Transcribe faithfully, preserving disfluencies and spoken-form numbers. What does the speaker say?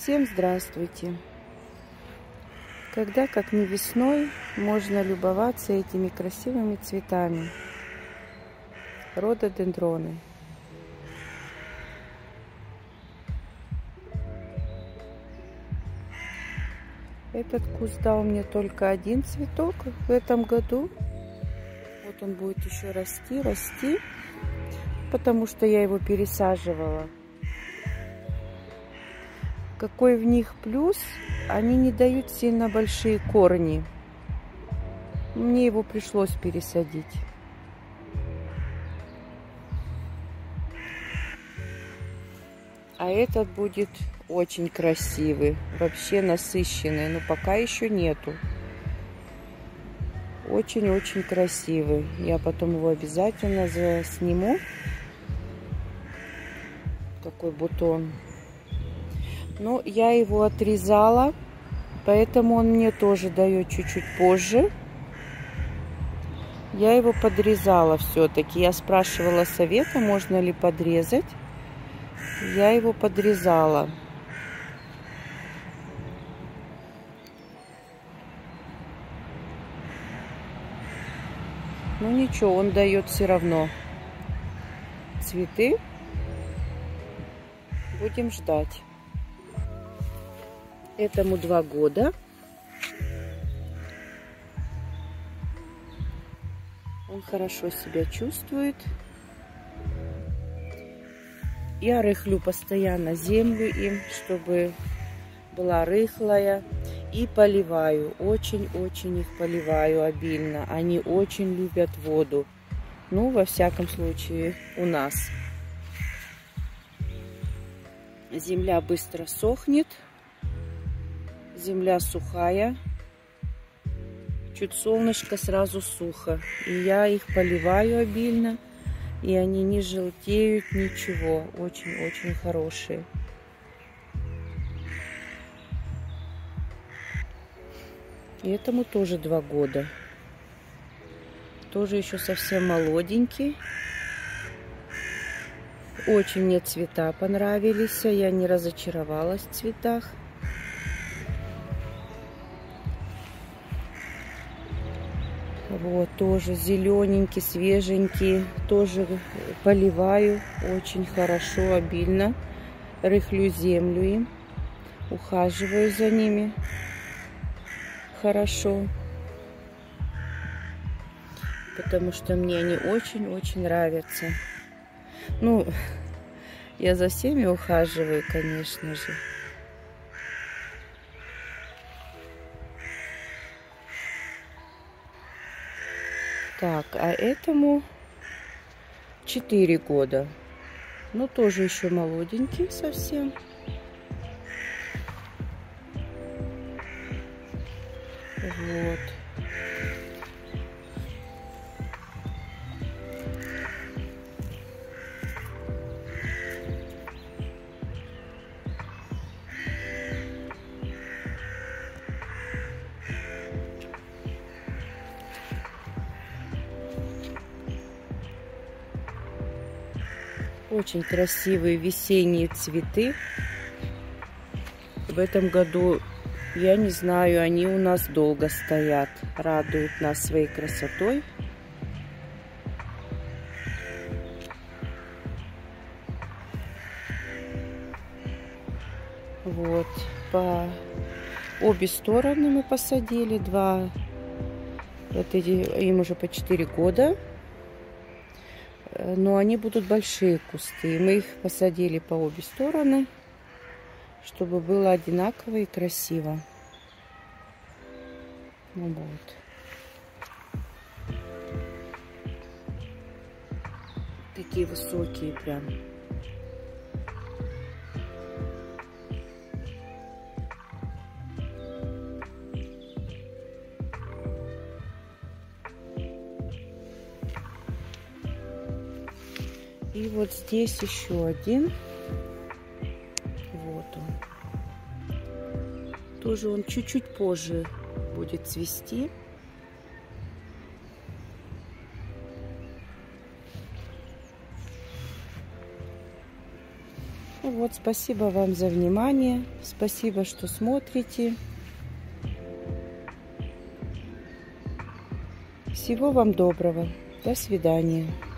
Всем здравствуйте! Когда, как не весной, можно любоваться этими красивыми цветами рододендроны. Этот куст дал мне только один цветок в этом году. Вот он будет еще расти, расти, потому что я его пересаживала. Какой в них плюс? Они не дают сильно большие корни. Мне его пришлось пересадить. А этот будет очень красивый, вообще насыщенный, но пока еще нету. Очень-очень красивый. Я потом его обязательно засниму. Такой бутон. Но я его отрезала, поэтому он мне тоже дает чуть-чуть позже. Я его подрезала все-таки. Я спрашивала совета, можно ли подрезать. Я его подрезала. Ну ничего, он дает все равно цветы. Будем ждать. Этому два года. Он хорошо себя чувствует. Я рыхлю постоянно землю им, чтобы была рыхлая. И поливаю. Очень-очень их поливаю обильно. Они очень любят воду. Ну, во всяком случае, у нас. Земля быстро сохнет. Земля сухая. Чуть солнышко, сразу сухо. И я их поливаю обильно. И они не желтеют, ничего. Очень-очень хорошие. И этому тоже два года. Тоже еще совсем молоденький. Очень мне цвета понравились. Я не разочаровалась в цветах. Вот, тоже зелененький, свеженький. Тоже поливаю очень хорошо, обильно. Рыхлю землю им. Ухаживаю за ними хорошо. Потому что мне они очень-очень нравятся. Ну, я за всеми ухаживаю, конечно же. Так, а этому четыре года. Ну, тоже еще молоденький совсем. Вот. Очень красивые весенние цветы. В этом году, я не знаю, они у нас долго стоят. Радуют нас своей красотой. Вот. По обе стороны мы посадили. Два. Вот эти, им уже по четыре года. Но они будут большие кусты. И мы их посадили по обе стороны, чтобы было одинаково и красиво. Ну вот. Такие высокие прям. И вот здесь еще один. Вот он. Тоже он чуть-чуть позже будет цвести. Вот вот, спасибо вам за внимание. Спасибо, что смотрите. Всего вам доброго. До свидания.